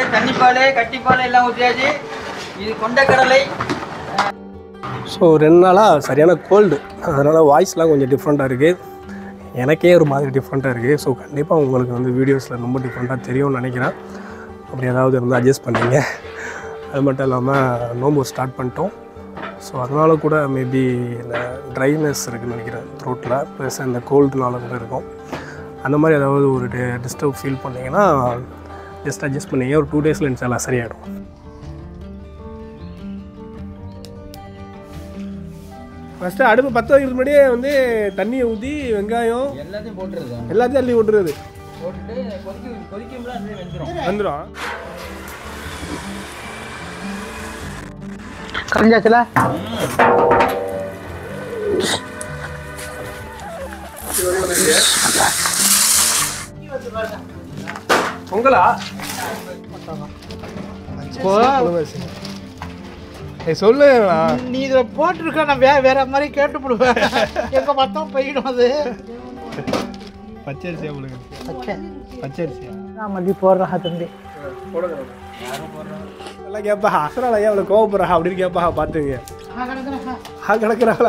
தண்ணிப்பால் கட்டிப்பால் எல்லாம் ஊற்றியாச்சு. இது கொண்டக்கடலை. ஸோ 2 நாளாக சரியான கோல்டு, அதனால் வாய்ஸ்லாம் கொஞ்சம் டிஃப்ரெண்ட்டாக இருக்குது. எனக்கே ஒரு மாதிரி டிஃப்ரெண்ட்டாக இருக்குது. ஸோ கண்டிப்பாக உங்களுக்கு வந்து வீடியோஸில் ரொம்ப டிஃப்ரெண்ட்டாக தெரியும்னு நினைக்கிறேன். அப்படி ஏதாவது இருந்தால் அட்ஜஸ்ட் பண்ணிங்க. அது மட்டும் இல்லாமல் நோம்பு ஸ்டார்ட் பண்ணிட்டோம். ஸோ அதனால் கூட மேபி இந்த ட்ரைனஸ் இருக்குதுன்னு நினைக்கிறேன் த்ரோட்டில், ப்ளஸ் இந்த கோல்டுனால கூட இருக்கும். அந்த மாதிரி ஏதாவது ஒரு டிஸ்டர்ப் ஃபீல் பண்ணிங்கன்னா ஜஸ்ட் அட்ஜஸ்ட் பண்ணிங்க. ஒரு 2 டேஸில் இன்ஷால்லா சரியாயிடும். ஃபஸ்ட்டு அடுப்பு பற்ற வைக்கிறதுக்கு முன்னாடியே வந்து தண்ணியை ஊற்றி வெங்காயம் எல்லாத்தையும் போட்டுருது, எல்லாத்தையும் அள்ளி விட்டுறது, போட்டுட்டு கொதிக்கும்ல வந்துடும். கரைஞ்சாச்சுல. பொங்கலா சொல்லு. நீ இதை போட்டிருக்க, நான் வேற மாதிரி கேட்டு போடுவேன். எங்க மொத்தம் போயிடும். அது பச்சரிசியா உங்களுக்கு? பச்சரிசியா நான் மல்லி போடுறா தம்பி. நல்லா கேட்பா, அசரால ஏன் அவ்வளோ கோவப்படுறா அப்படின்னு கேட்பா. பார்த்துங்க கிடக்குறாங்களா?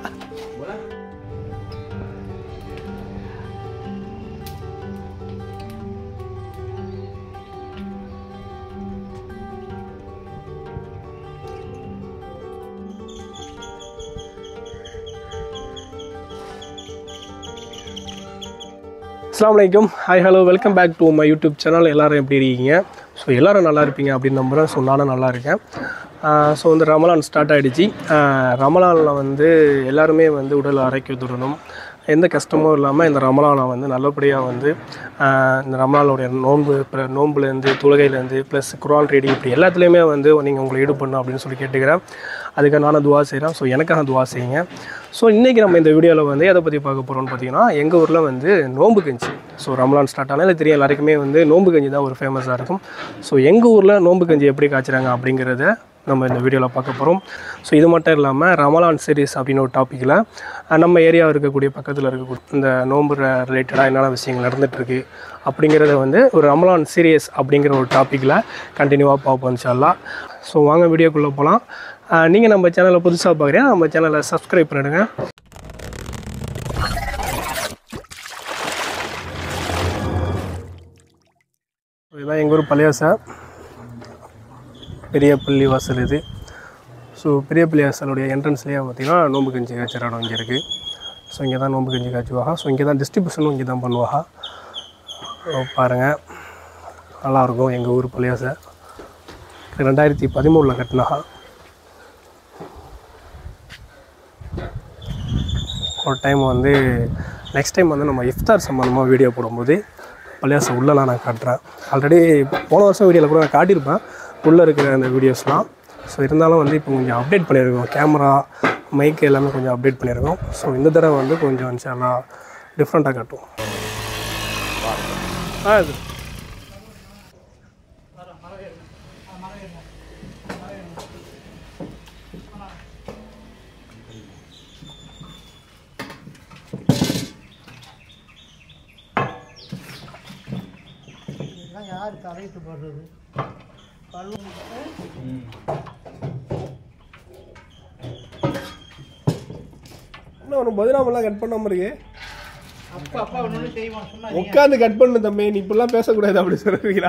அஸ்ஸலாமு அலைக்கும். Hi hello, welcome back to my YouTube channel. எல்லோரும் எப்படி இருக்கீங்க? ஸோ எல்லோரும் நல்லா இருப்பீங்க அப்படின்னு நம்புகிறேன். ஸோ நானும் நல்லா இருக்கேன். ஸோ வந்து ரமலான் ஸ்டார்ட் ஆகிடுச்சு. ரமலானில் வந்து எல்லாருமே வந்து உடல் ஆரோக்கியத்துடனும் எந்த கஷ்டமும் இல்லாமல் இந்த ரமலானை வந்து நல்லபடியாக வந்து இந்த ரமலானுடைய நோன்புலேருந்து தொழுகையிலேருந்து ப்ளஸ் குர்ஆன் ரீடிங் இப்படி எல்லாத்துலேயுமே வந்து நீங்கள் உங்களை ஈடுபடணும் அப்படின்னு சொல்லி கேட்டுக்கிறேன். அதுக்காக நானும் துவா செய்கிறேன். ஸோ எனக்காக துவா செய்யுங்க. ஸோ இன்றைக்கி நம்ம இந்த வீடியோவில் வந்து எதை பற்றி பார்க்க போகிறோம்னு பார்த்தீங்கன்னா, எங்கள் ஊரில் வந்து நோன்பு கஞ்சி. ஸோ ரமலான் ஸ்டார்ட் ஆனாலும் தெரியும் எல்லாருக்குமே வந்து நோன்பு கஞ்சி தான் ஒரு ஃபேமஸாக இருக்கும். ஸோ எங்கள் ஊரில் நோன்பு கஞ்சி எப்படி காய்ச்சுறாங்க அப்படிங்கிறத நம்ம இந்த வீடியோவில் பார்க்க போகிறோம். ஸோ இது மட்டும் இல்லாமல் ரமலான் சீரிஸ் அப்படின்னு ஒரு டாப்பிக்கில் நம்ம ஏரியாவில் இருக்கக்கூடிய பக்கத்தில் இருக்கக்கூடிய இந்த நோன்பு ரிலேட்டடாக என்னென்ன விஷயங்கள் நடந்துகிட்ருக்கு அப்படிங்கிறத வந்து ஒரு ரமலான் சீரியஸ் அப்படிங்கிற ஒரு டாப்பிக்கில் கண்டினியூவாக பார்ப்போம் இன்ஷா அல்லாஹ். ஸோ வாங்க வீடியோக்குள்ளே போகலாம். நீங்கள் நம்ம சேனலை புதுசாக பார்க்குறீங்க, நம்ம சேனலை சப்ஸ்கிரைப் பண்ணிடுங்க. இதுதான் எங்கள் ஊர் பள்ளிவாச பெரிய பள்ளி வாசல் இது. ஸோ பெரிய பள்ளி வாசலுடைய என்ட்ரன்ஸ்லேயே பார்த்திங்கன்னா நோம்பு கஞ்சி காய்ச்சற இடம் இங்கே இருக்குது. ஸோ இங்கே தான் நோம்பு கஞ்சி காய்ச்சுவாங்க. ஸோ இங்கே தான் டிஸ்ட்ரிபியூஷனும் இங்கே தான் பண்ணுவாங்க. பாருங்கள், நல்லாயிருக்கும். எங்கள் ஊர் பள்ளிவாச 2013 கட்டினாங்க. ஒரு டைம் வந்து நெக்ஸ்ட் டைம் வந்து நம்ம இஃப்தார் சம்மந்தமாக வீடியோ போடும்போது பள்ளிவாச உள்ளலாம் நான் காட்டுறேன். ஆல்ரெடி போன வருஷம் வீடியோவில் கூட நான் காட்டியிருப்பேன் உள்ளே இருக்கிற அந்த வீடியோஸ்லாம். ஸோ இருந்தாலும் வந்து இப்போ கொஞ்சம் அப்டேட் பண்ணியிருக்கோம். கேமரா மைக்கு எல்லாமே கொஞ்சம் அப்டேட் பண்ணியிருக்கோம். ஸோ இந்த தடவை வந்து கொஞ்சம் இன்ஷா டிஃப்ரெண்ட்டாக காட்டுவோம். இது யார் தலையிட்டு போடுறது? இன்னும் ஒரு பதினாமெல்லாம் கட் பண்ணாமல் இருக்கு. அப்பா ஒன்று செய்வான். சும்மா உட்காந்து கட் பண்ணு தம்பி, நீ இப்படிலாம் பேசக்கூடாது அப்படி சொல்லுவீங்களா?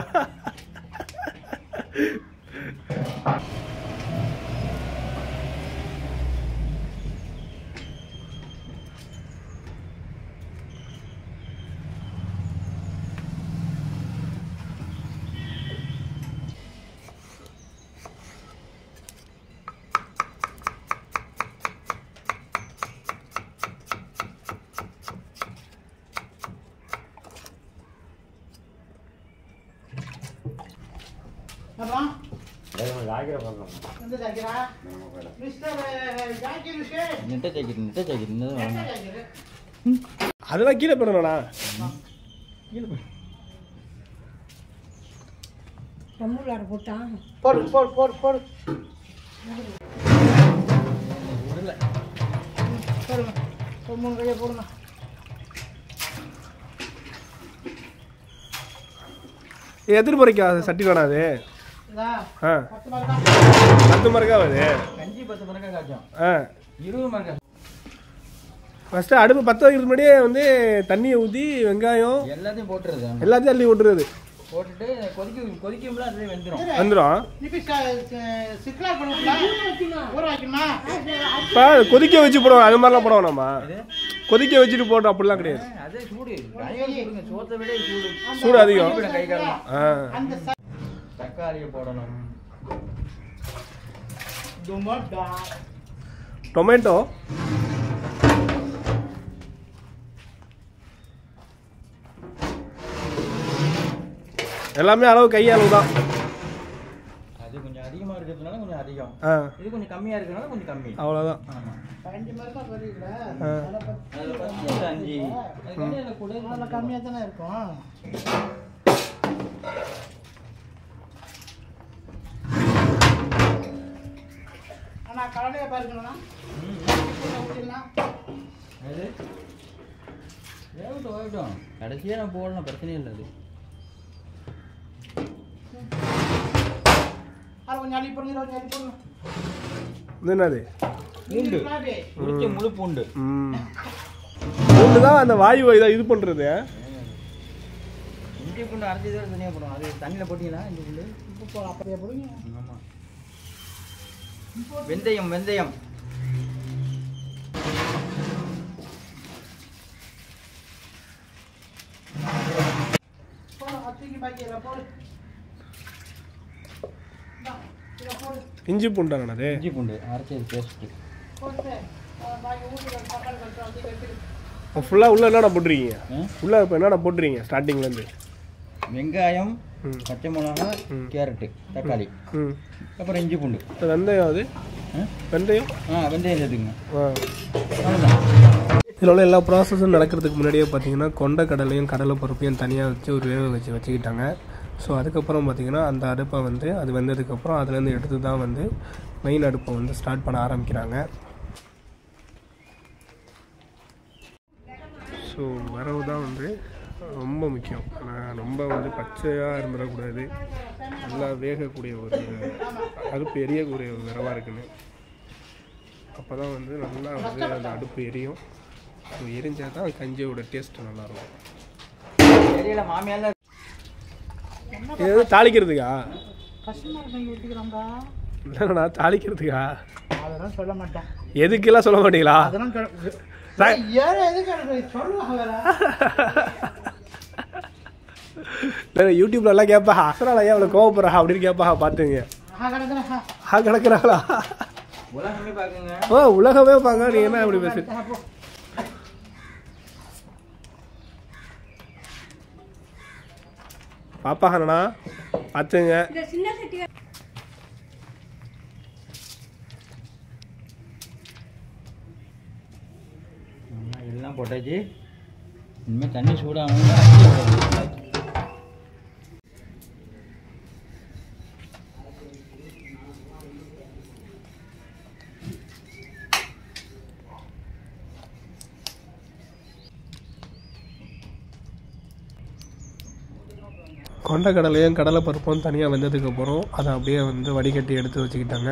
அதெல்லாம் கீழே போடணும்ண்ணா. போடு போடு போடு போடு போடுங்க, 3 கையை போடுங்க. எத்தனை முறைக்கா அது சட்டி வேணாது? ஆ 10 மரக்கா வருது. கஞ்சி 10 மரக்கா காய்ச்சும். 20 மரக்கா. ஃபஸ்ட்டு அடுப்பு பற்ற வைக்கிறதுக்கு முன்னாடியே வந்து தண்ணியை ஊற்றி வெங்காயம் எல்லாத்தையும் போட்டுருது. எல்லாத்தையும் அள்ளி விட்டுறது. போட்டுட்டு கொதிக்கும்ல அதுலேயே வந்துடும். இப்போ கொதிக்க வச்சு போடுவோம், அது மாதிரிலாம் போடுவோம். நம்ம கொதிக்க வச்சுட்டு போட்டோம் அப்படிலாம் கிடையாது. அதே சூடு சோத்தை விட சூடு அதிகம். கை தக்காளியை போடணும். டொமேட்டோ எல்லாமே அளவு கையளவு தான். அது கொஞ்சம் அதிகமாக இருக்கிறதுனால கொஞ்சம் அதிகம், இது கொஞ்சம் கம்மியாக இருக்கிறதுனால கொஞ்சம் கம்மி, அவ்வளோதான். 5 மரக்கா வருதுல, அதில் 5 கூட கம்மியாக தானே இருக்கும். ஆனால் கலனையாக பாருங்கண்ணா. அது வேகட்டும், கடைசியாக நான் போடலாம், பிரச்சனையே இல்லை. அது என்னது? பூண்டு, முழு பூண்டு. பூண்டு தான் அந்த வாயு இதை இது பண்ணுறது. இஞ்சி பூண்டு அரைச்சி தான் தனியாக போடும். அது தண்ணியில் போட்டிங்கன்னா இஞ்சி பூண்டு அப்படியே போடுங்க. ஆமாம். வெந்தயம் வெந்தயம் இஞ்சி பூண்டா? இஞ்சி பூண்டு அரைச்சது பேஸ்ட்டு ஃபுல்லாக உள்ள என்னடா போட்டுருக்கீங்க? உள்ள இப்போ என்னடா போட்டுருக்கீங்க ஸ்டார்டிங்லேருந்து? வெங்காயம், பச்சை மிளகா, கேரட்டு, தக்காளி, அப்புறம் இஞ்சி பூண்டு. வெந்தயம்? அது வெந்தயம் வெந்தயம் சேர்த்துக்குங்க. இதில் உள்ள எல்லா ப்ராசஸும் நடக்கிறதுக்கு முன்னாடியே பார்த்தீங்கன்னா கொண்ட கடலையும் கடலை பருப்பையும் தனியாக வச்சு ஒரு வேக வச்சுக்கிட்டாங்க. ஸோ அதுக்கப்புறம் பார்த்திங்கன்னா அந்த அடுப்பை வந்து அது வந்ததுக்கப்புறம் அதுலேருந்து எடுத்து தான் வந்து மெயின் அடுப்பை வந்து ஸ்டார்ட் பண்ண ஆரம்பிக்கிறாங்க. ஸோ வரவு தான் வந்து ரொம்ப முக்கியம். ஆனால் ரொம்ப வந்து பச்சையாக இருந்துடக்கூடாது, நல்லா வேகக்கூடிய ஒரு அடுப்பு எரியக்கூடிய ஒரு விரவாக இருக்குன்னு. அப்போ தான் வந்து நல்லா வந்து அந்த அடுப்பு எரியும். ஸோ எரிஞ்சால் தான் கஞ்சியோட டேஸ்ட்டு நல்லாயிருக்கும். இது தாளிக்கிறதுக்கா? இல்லைண்ணா, தாளிக்கிறதுக்கா? அதெல்லாம் சொல்ல மாட்டேன். எதுக்கெல்லாம் சொல்ல மாட்டீங்களா? யூடியூப்ல எல்லாம் கேட்பா, அசரால ஏன் அவ்வளோ கோவப்படுறா அப்படின்னு கேட்பா, பார்த்துங்க. கிடக்குறாங்களா? ஓ, உலகமே பாங்க. நீ என்ன அப்படி பேசு? பாப்பா அண்ணா பார்த்துங்க. எல்லாம் போட்டாச்சு. இனிமேல் தண்ணி சூடாகும். கொண்ட கடலையும் கடலை பருப்பும் தனியாக வெந்ததுக்கப்புறம் அதை அப்படியே வந்து வடிகட்டி எடுத்து வச்சுக்கிட்டாங்க.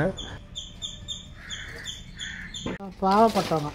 பாவப்பட்டவங்க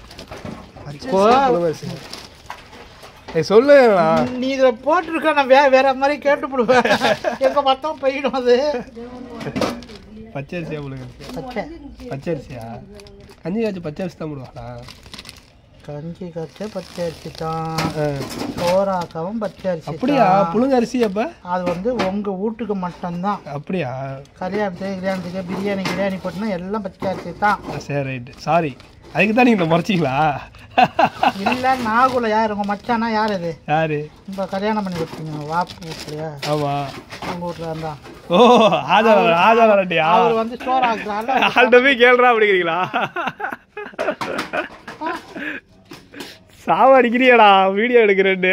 சொல்லு, நீ இதில் போட்டிருக்க, நான் வேற மாதிரி கேட்டுப்படுவேன். எங்க மொத்தம் போயிடும். அது பச்சரிசியா? பச்சரிசியா? கஞ்சி காய்ச்சி பச்சரிசி தான் போடுவாங்களா? கஞ்சி காய்ச்ச பச்சரிசி தான், சோறாக்கவும் பச்சரிசி. அப்படியா? புழுங்கரிசி? அப்போ அது வந்து உங்கள் வீட்டுக்கு மட்டும்தான். அப்படியா? கல்யாணத்துக்கு பிரியாணி போட்டுனா எல்லாம் பச்சரிசி தான். சரி, ரைட்டு. சாரி, அதுக்கு தான் நீங்கள் மறைச்சிங்களா? இல்லை, நாகுல யார் உங்கள் மச்சானா? யார் இது? யாரு? இப்போ கல்யாணம் பண்ணி கொடுத்தீங்க வாப்பு வீட்லையா? ஆமாம், உங்கள் வீட்டில் இருந்தான். ஓ, ஆஜாவரட்டியா? அவர் வந்து சோறாக்குறாள். ஆள்கிட்ட போய் கேள்றா அப்படிங்கிறீங்களா? சாவ அடிக்கிறியாடா வீடியோ எடுக்கிறேன்னு.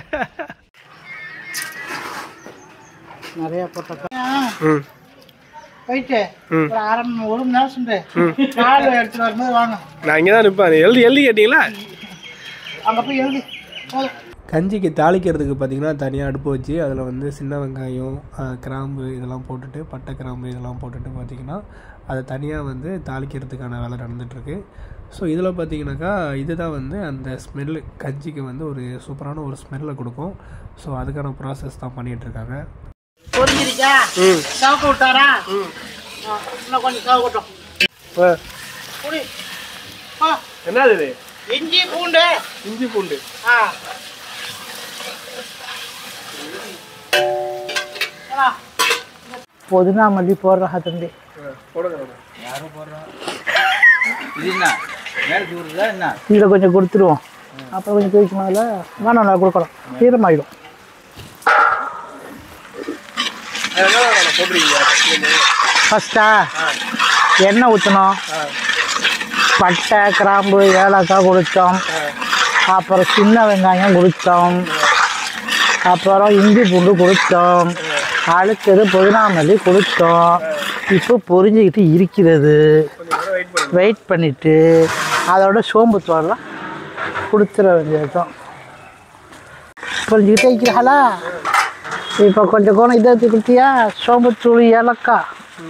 நிறைய போட்ட போயிட்டு ஒரு அரை ஒரு மணி நேரம் சென்று கால் எடுத்துட்டு வரும்போது வாங்க. நான் இங்கே தான் நிற்பேன். எழுதி கேட்டீங்களா? அங்கே போய் எழுதி. கஞ்சிக்கு தாளிக்கிறதுக்கு பார்த்திங்கன்னா தனியாக அடுப்பு வச்சு அதில் வந்து சின்ன வெங்காயம் கிராம்பு இதெல்லாம் போட்டுட்டு பட்டை கிராம்பு இதெல்லாம் போட்டுட்டு பார்த்திங்கன்னா அதை தனியாக வந்து தாளிக்கிறதுக்கான வேலை நடந்துகிட்ருக்கு. ஸோ இதில் பார்த்திங்கனாக்கா இதுதான் வந்து அந்த ஸ்மெல்லு கஞ்சிக்கு வந்து ஒரு சூப்பரான ஒரு ஸ்மெல்லை கொடுக்கும். ஸோ அதுக்கான ப்ராசஸ் தான் பண்ணிகிட்ருக்காங்க. என்னது இது? இஞ்சி பூண்டு. இஞ்சி பூண்டு புதினா மல்லி போடுறா தம்பி. யாரும் போடுறோம். இது என்ன மேலே தூருதா என்ன? இதில் கொஞ்சம் கொடுத்துருவோம். அப்புறம் கொஞ்சம் தூக்கினால வேணாம் நான் கொடுக்கலாம். ஈரமாயிடும். ஃபஸ்ட்டா எண்ணெய் ஊற்றணும். பட்டை கிராம்பு ஏலக்காய் குடித்தோம். அப்புறம் சின்ன வெங்காயம் குடித்தோம். அப்புறம் இஞ்சி பூண்டு குடித்தோம். அடுத்தது புதினா மல்லி குடித்தோம். இப்போ பொரிஞ்சிக்கிட்டு இருக்கிறது. வெயிட் பண்ணிவிட்டு அதோட சோம்பு தோடலாம் கொடுத்துட வேண்டியதுதான். பொரிஞ்சிக்கிட்டே இருக்கிறாளா? இப்போ கொஞ்சம் கோணம் இதை ஊற்றி கொடுத்தியா? சோம்பு தூள் ஏலக்காய்.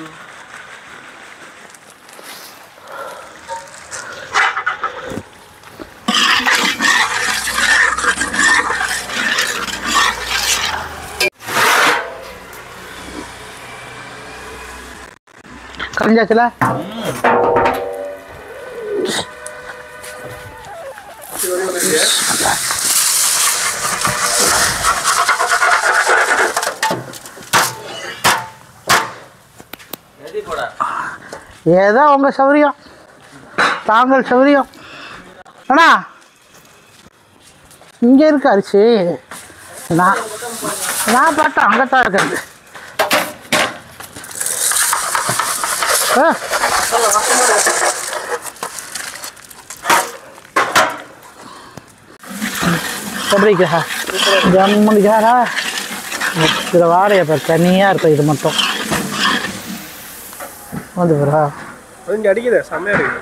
கரைஞ்சாச்சுல? ஏதோ உங்க சௌரியம், தாங்கள் சௌரியம். அண்ணா இங்கே இருக்கு அரிசி. நான் பார்த்தேன் அங்கத்தான் இருக்கிறது. எப்படிக்கா ஜம்முனிக்காரா? இதில் வாடையை இப்போ தனியாக இருக்கும். இது மட்டும் வந்து வரா இங்கே அடிக்குது செம்மையாக இருக்குது.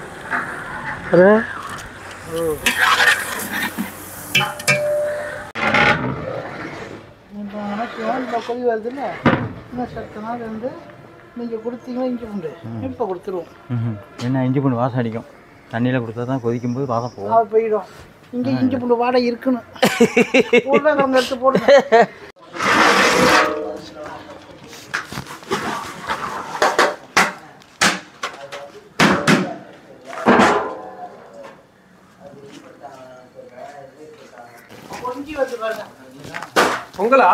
இப்போ கொதி வருதுல்ல, இன்னும் சத்து நாள் வந்து நீங்கள் கொடுத்தீங்கன்னா இஞ்சி பூண்டு இப்போ கொடுத்துருவோம். என்ன இஞ்சி பூண்டு வாசம் அடிக்கும். தண்ணியில் கொடுத்தா தான் கொதிக்கும் போது வாசம் போகும். அது போயிடும். இங்கே இஞ்சி பூண்டு வாடை இருக்கணும். உருளைக்கிழங்கு எடுத்து போடுங்க. கொஞ்சி வந்து பாருங்க. பொங்கலா?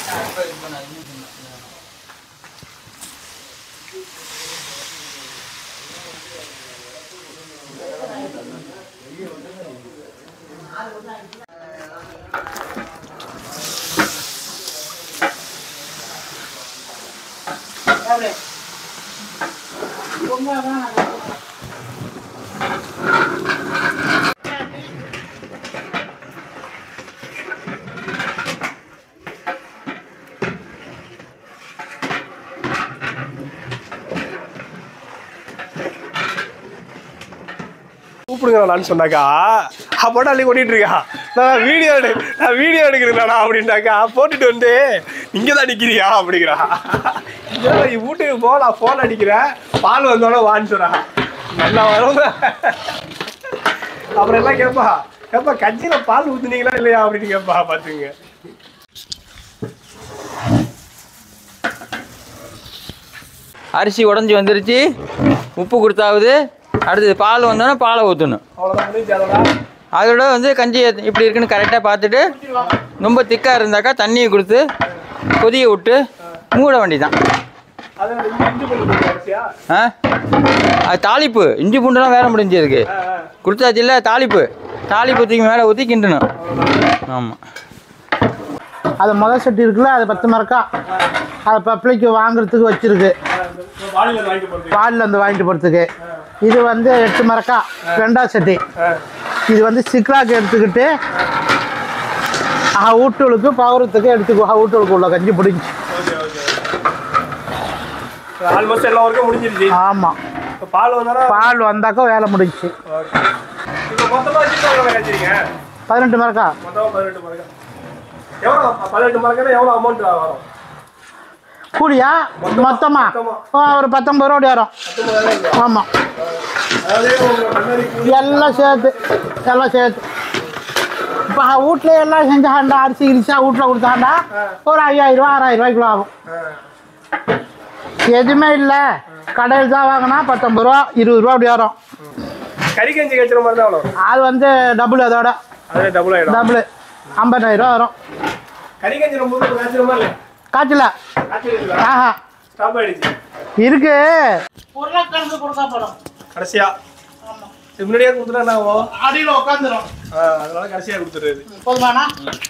கூப்பிடுங்களான்னு சொன்னாக்கா அப்போட்டா அள்ளி கொட்டிட்டு இருக்கா. நான் வீடியோ எடுக்கிறேன்டா அப்படின்னாக்கா போட்டுட்டு வந்து இங்கே தான் நிற்கிறியா அப்படிங்கிறா. வீட்டுக்கு போகலாம் ஃபோன் அடிக்கிறேன், பால் வந்தோடனே வான்னு சொல்றா. நல்லா வரும். அப்புறம் எல்லாம் கேட்பா கஞ்சியில் பால் ஊற்றுனீங்களா இல்லையா அப்படின்னு கேட்பா. பார்த்துங்க. அரிசி உடஞ்சி வந்துருச்சு. உப்பு கொடுத்தாவது. அடுத்தது பால் வந்தோன்னா பாலை ஊற்றணும். அதோட வந்து கஞ்சி இப்படி இருக்குன்னு கரெக்டாக பார்த்துட்டு ரொம்ப திக்காக இருந்தாக்கா தண்ணியை கொடுத்து கொதிய விட்டு மூட வேண்டிதான். அது தாளிப்பு. இஞ்சி பூண்டுலாம் வேற முடிஞ்சதுக்கு கொடுத்தாச்சு இல்லை. தாளிப்பு தூக்கி மேலே ஊற்றி கிண்டணும். ஆமாம். அது முதல் சட்டி இருக்குல்ல, அது 10 மரக்கா. அதை பப்ளிக்கு வாங்குறதுக்கு வச்சிருக்கு. பாலில் வந்து வாங்கிட்டு போகிறதுக்கு. இது வந்து 8 மரக்கா 2ஆவது சட்டி. இது வந்து சிக்லாக்கு எடுத்துக்கிட்டு வீட்டுக்கு பவரத்துக்கு எடுத்துக்குவா. வீட்டுக்கு உள்ள கஞ்சி பிடிச்சி. ஆமாம். பால் வந்தாக்கா வேலை முடிஞ்சிச்சு. 18 மரக்கா. எவ்வளோ 18 மரக்கன்னா எவ்வளோ அமௌண்ட் வரும்? கூலியா மொத்தமா ஒரு 19 ரூபா அப்படி வரும். ஆமாம், எல்லாம் சேர்த்து இப்போ வீட்டில் எல்லாம் செஞ்சாண்டா அரிசி கிரிசா வீட்டில் கொடுத்தாண்டா ஒரு 5000 ரூபா 6000 ரூபாய்க்குள்ள ஆகும். எதுவுமே இல்லை, கடையில் தான் வாங்கினா 19 ரூபா 20 ரூபா அப்படி வரும். கறி கஞ்சி காய்ச்சற மாதிரி தான் வரும். அது வந்து டபுள், அதோட டபுள் 50000 ரூபா வரும். கறி கஞ்சி ரொம்ப காய்ச்சற மாதிரி இல்லை, காய்ச்சல ஆஹா ஸ்டாப் ஆயிடுச்சு இருக்கு. உருளைக்கிழங்கு கொடுத்தா போடும் கடைசியா. முன்னாடியே கொடுத்துட்டா என்ன ஆகும்? அடியில் உட்காந்துரும். அதனால கடைசியா கொடுத்துருது. போதுமாண்ணா?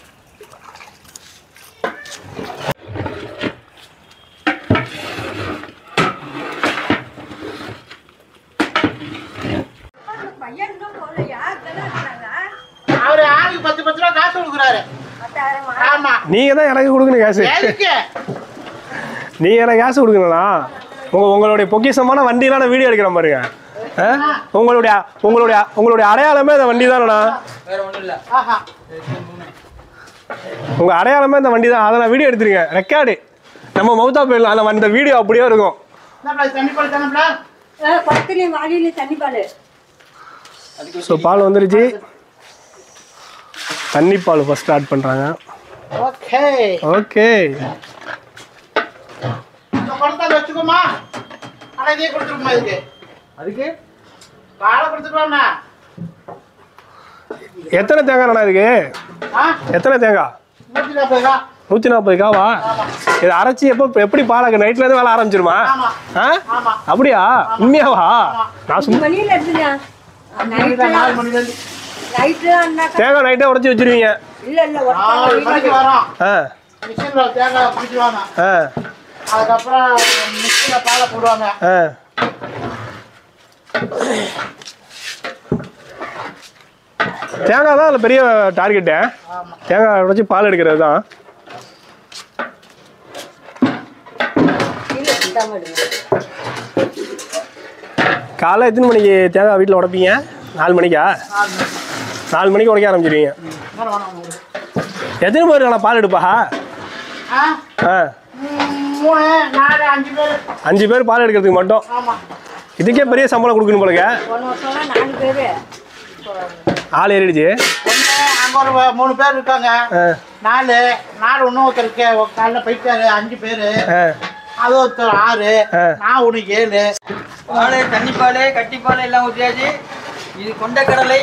அவரு ஆளுக்கு 10 ரூபா காசு கொடுக்குறாரு. ஆமா, நீங்க தான் எனக்கு கொடுக்கணும் காசு. நீங்க எனக்கு காசு கொடுக்கணும்னா உங்களுடைய பொக்கிஷமான வண்டியெல்லாம் நான் வீடியோ எடுக்கிறேன் பாருங்க. உங்களுடைய அடையாளமே இந்த வண்டி தானண்ணா. உங்க அடையாளமே இந்த வண்டி தான். அதை நான் வீடியோ எடுத்துருக்கேன், ரெக்கார்டு. நம்ம மவுத்தா போயிடலாம், அந்த வீடியோ அப்படியே இருக்கும். ஸோ பால் வந்துருச்சு. தண்ணி பால் ஃபர்ஸ்ட் ஸ்டார்ட் பண்றாங்க. ஓகே ஓகே, வச்சுக்கோமா. ஆனால் இதே கொடுத்துருக்குமா? அதுக்கு பாலை கொடுத்துக்கலாம்ண்ணா. எத்தனை தேங்காய்ண்ணா இதுக்கு? எத்தனை தேங்காய்? 140 இது அரைச்சி எப்படி பாலாக்கு நைட்ல இருந்து வேலை ஆரம்பிச்சிருமா? அப்படியா? உண்மையாவா? நான் சும்மா தேங்காய் நைட்டே உடைச்சி வச்சிருவீங்க? அதுக்கப்புறம் மிக்ஸில பாலை போடுவாங்க. தேங்காய் தான் அதில் பெரிய டார்கெட்டு. தேங்காய் உடைச்சி பால் எடுக்கிறது தான். காலைல எத்தனை மணிக்கு தேங்காய் வீட்டில் உடைப்பீங்க? 4 மணிக்கா? 4 மணிக்கு உடைக்க ஆரம்பிச்சிருவீங்க. எத்தனை பேர் நான் பால் எடுப்பா? 5 பேர் பால் எடுக்கிறதுக்கு மட்டும். இதுக்கே பெரிய சம்பளம் கொடுக்கணும் போலங்க. ஆள் ஏறிடுச்சு. அங்க ஒரு 3 பேர் இருக்காங்க. 4 இன்னும் ஒருத்தருக்கு காலைல போயிட்டாரு. 5 பேரு, அது ஒருத்தர் 6, நான் ஒன்று 7. பால், தண்ணி பால், கட்டி பால் எல்லாம் ஊற்றியாச்சு. இது கொண்ட கடலை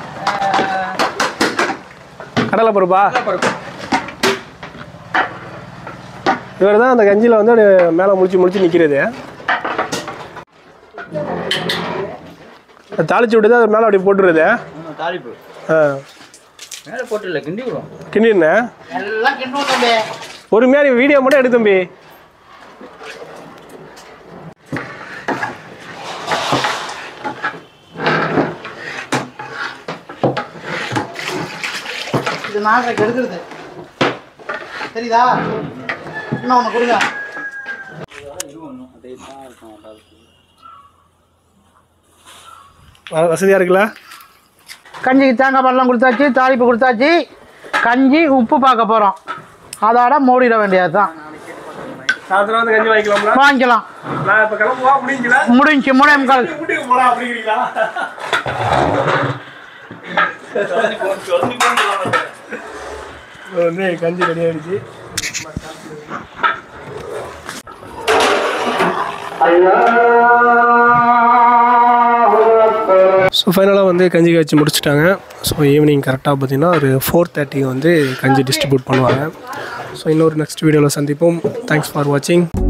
பருப்பா. இவர் தான் அந்த கஞ்சியில் வந்து மேலே முடிச்சு நிற்கிறது. தாளிச்சு விட்டு தான் அது மேலே அப்படி போட்டுருது. தாளிப்பு மேலே போட்டுல கிண்டி விடுவோம். கிண்டிருந்தேன் எல்லாம் கிண்டுவோம் தம்பி. ஒரு மாதிரி வீடியோ மட்டும் எடு தம்பி. இது நாளைக்கு எடுக்கிறது தெரியுதா? இன்னும் ஒன்று கொடுங்க. வசதியாக இருக்குல்ல? கஞ்சிக்கு தேங்காய் பால்லாம் கொடுத்தாச்சு, தாளிப்பு கொடுத்தாச்சு. கஞ்சி உப்பு பார்க்க போகிறோம். அதோட மூடிட வேண்டியது தான். சாயந்தரம் வந்து கஞ்சி வாங்கிக்கலாம். வாங்கிக்கலாம். நான் இப்போ கிளம்புவா முடிஞ்சுல? முடிஞ்சு 3:45. வீட்டுக்கு போகலாம் அப்படிங்கிறீங்களா? வந்து கஞ்சி ரெடி ஆயிடுச்சு. ஸோ ஃபைனலாக வந்து கஞ்சி காய்ச்சி முடிச்சுட்டாங்க. ஸோ ஈவினிங் கரெக்டாக பார்த்தீங்கன்னா ஒரு 4:30 வந்து கஞ்சி டிஸ்ட்ரிபியூட் பண்ணுவாங்க. ஸோ இன்னொரு நெக்ஸ்ட் வீடியோவில் சந்திப்போம். தேங்க்ஸ் ஃபார் வாட்சிங்.